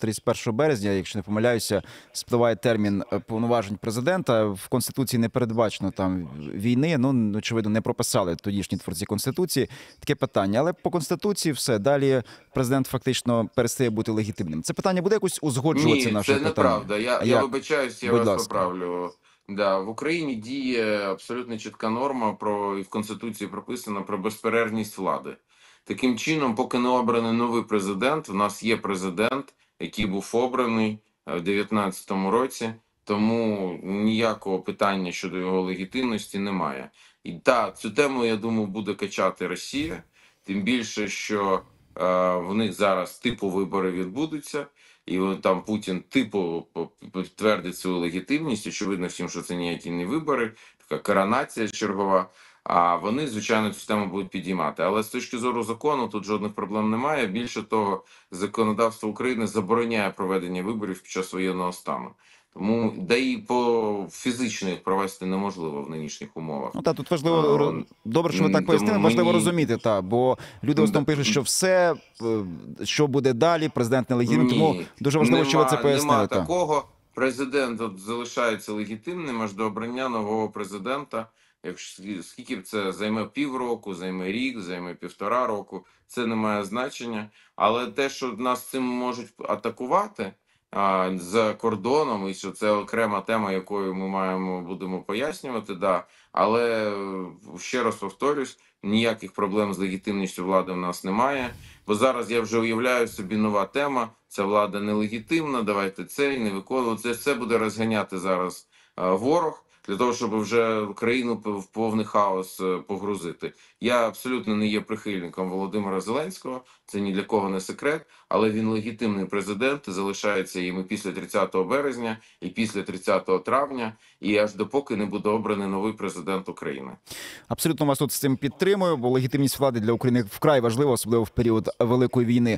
31 березня, якщо не помиляюся, спливає термін повноважень президента. В Конституції не передбачено там війни, ну, очевидно, не прописали тодішні творці Конституції. Таке питання. Але по Конституції все, далі президент фактично перестає бути легітимним. Це питання буде якось узгоджуватися Ні, наше це питання? неправда. Я Як? вибачаюсь, я Будь вас ласка. поправлю. Да, в Україні діє абсолютно чітка норма і в Конституції прописано про безперервність влади. Таким чином, поки не обраний новий президент, в нас є президент, який був обраний в 2019 році, тому ніякого питання щодо його легітимності немає. І так, цю тему, я думаю, буде качати Росія, тим більше, що в них зараз типу вибори відбудуться, і там Путін типу підтвердить свою легітимність. Очевидно всім, що це ніякі не вибори, така коронація чергова. А вони, звичайно, цю тему будуть підіймати. Але з точки зору закону тут жодних проблем немає. Більше того, законодавство України забороняє проведення виборів під час воєнного стану. Тому, да і по фізично їх провести неможливо в нинішніх умовах. Ну, тут важливо, добре, що ви так пояснили, важливо розуміти, бо люди в основному пишуть, що все, що буде далі, президент нелегітимний, тому дуже важливо, що ви це пояснили. Нема такого. Президент залишається легітимним аж до обрання нового президента. Якщо скільки це займе півроку, займе рік, займе 1,5 року, це не має значення. Але те, що нас цим можуть атакувати за кордоном, і що це окрема тема, якою ми будемо пояснювати, да. Але ще раз повторюсь, ніяких проблем з легітимністю влади в нас немає. Бо зараз я вже уявляю собі нова тема, ця влада нелегітимна, давайте це і не виконувати. Це все буде розганяти зараз ворог, для того, щоб вже країну в повний хаос погрузити. Я абсолютно не є прихильником Володимира Зеленського, це ні для кого не секрет, але він легітимний президент, залишається їм і після 30 березня, і після 30 травня, і аж допоки не буде обраний новий президент України. Абсолютно вас тут з цим підтримую, бо легітимність влади для України вкрай важлива, особливо в період Великої війни.